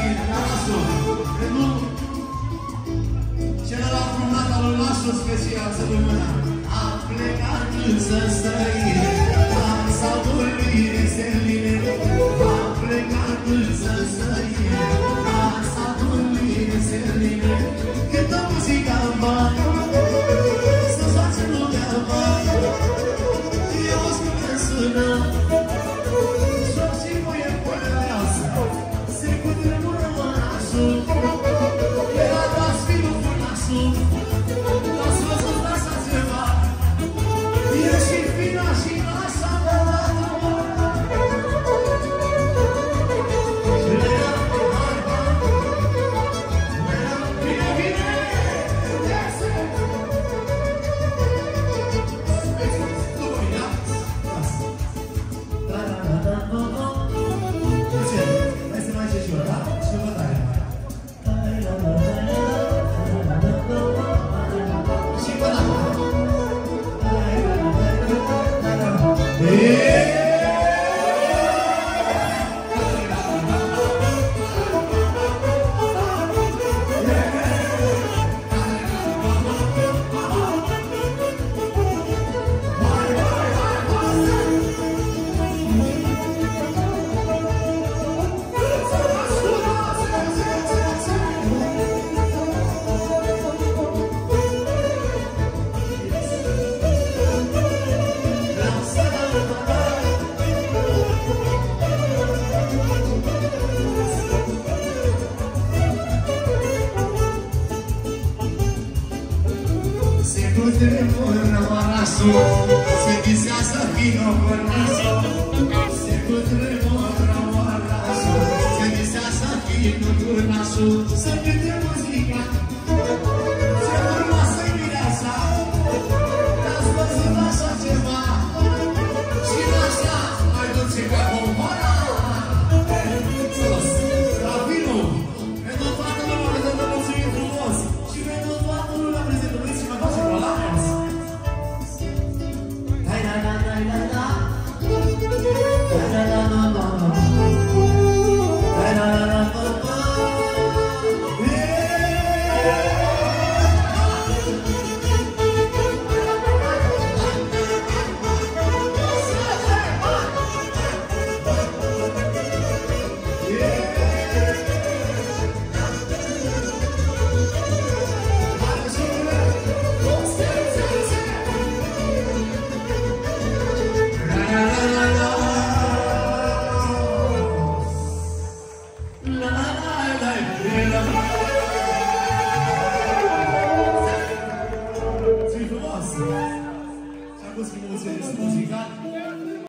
Celălalt frumnat al lui Lașu special să rămână. A plecat însă străine, dansa vorbire seline. A plecat însă străine, dansa vorbire seline. Cântă muzica în bani, să-ți face lumea în bani. Eu o spune sună, joc și muie păreasă, se cutremură orașul. Se visează vino părnașo, se cutremură orașul, se visează vino părnașo, să cânte muzica, ce frumoasă-i mireasa, te-ați văzut așa ceva, și așa mai duce ca comora. Sus, la vino, pentru toată lumea prezentă mulțumim frumos și pentru toată lumea prezentă, vreți și mă face colați. Și-a pus cu muzica